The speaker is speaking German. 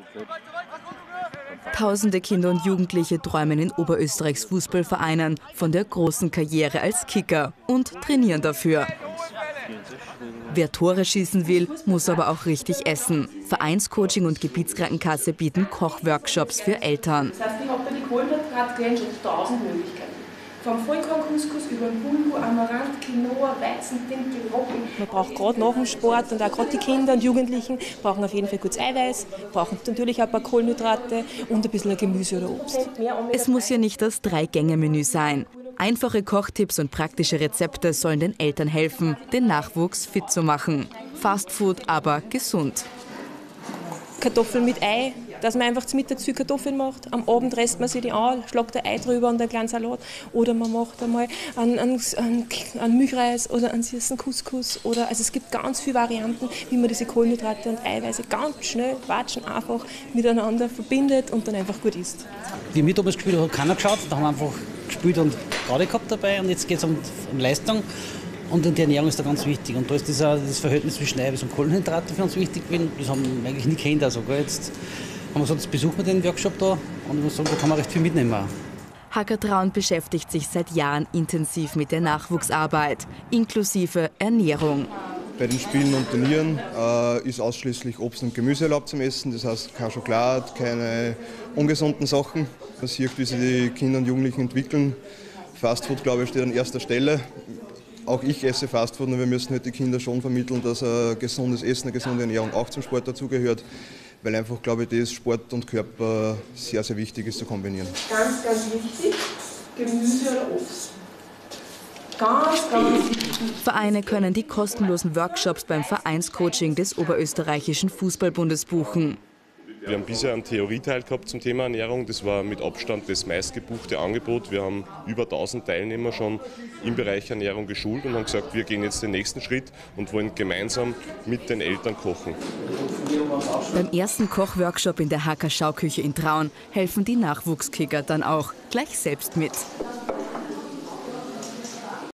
Tausende Kinder und Jugendliche träumen in Oberösterreichs Fußballvereinen von der großen Karriere als Kicker und trainieren dafür. Wer Tore schießen will, muss aber auch richtig essen. Vereinscoaching und Gebietskrankenkasse bieten Kochworkshops für Eltern. Das heißt, ich habe bei den Kohlenhydraten schon 1000 Möglichkeiten. Vom Vollkorncouscous über Bulgur, Amaranth, Quinoa, Weizen, Dinkel, Roggen. Man braucht gerade nach dem Sport und auch gerade die Kinder und Jugendlichen brauchen auf jeden Fall gutes Eiweiß, brauchen natürlich ein paar Kohlenhydrate und ein bisschen Gemüse oder Obst. Es muss ja nicht das 3-Gänge-Menü sein. Einfache Kochtipps und praktische Rezepte sollen den Eltern helfen, den Nachwuchs fit zu machen. Fastfood, aber gesund. Kartoffeln mit Ei, dass man einfach zum Mittag zu Kartoffeln macht. Am Abend resst man sich die an, schlagt ein Ei drüber und einen kleinen Salat. Oder man macht einmal einen Milchreis oder einen süßen Couscous. Also es gibt ganz viele Varianten, wie man diese Kohlenhydrate und Eiweiße ganz schnell, watschen einfach miteinander verbindet und dann einfach gut isst. Wie wir damals gespielt haben, hat keiner geschaut. Da haben wir einfach gespielt und gerade gehabt dabei. Und jetzt geht es um Leistung. Und die Ernährung ist da ganz wichtig. Und da ist das Verhältnis zwischen Eiweiß und Kohlenhydrate für uns wichtig gewesen. Das haben wir eigentlich nie kennt. Also, jetzt haben wir gesagt, jetzt besuchen wir den Workshop da und ich muss sagen, da kann man recht viel mitnehmen. Hackertraun beschäftigt sich seit Jahren intensiv mit der Nachwuchsarbeit, inklusive Ernährung. Bei den Spielen und Turnieren ist ausschließlich Obst und Gemüse erlaubt zum Essen. Das heißt, kein Schokolade, keine ungesunden Sachen. Man sieht, wie sich die Kinder und Jugendlichen entwickeln. Fastfood, glaube ich, steht an erster Stelle. Auch ich esse Fastfood und wir müssen halt die Kinder schon vermitteln, dass ein gesundes Essen, eine gesunde Ernährung auch zum Sport dazugehört. Weil einfach, glaube ich, das Sport und Körper sehr, sehr wichtig ist zu kombinieren. Ganz, ganz wichtig, Gemüse oder Obst. Ganz, ganz wichtig. Vereine können die kostenlosen Workshops beim Vereinscoaching des Oberösterreichischen Fußballbundes buchen. Wir haben bisher einen Theorieteil gehabt zum Thema Ernährung. Das war mit Abstand das meistgebuchte Angebot. Wir haben über 1000 Teilnehmer schon im Bereich Ernährung geschult und haben gesagt, wir gehen jetzt den nächsten Schritt und wollen gemeinsam mit den Eltern kochen. Beim ersten Kochworkshop in der HK Schauküche in Traun helfen die Nachwuchskicker dann auch gleich selbst mit.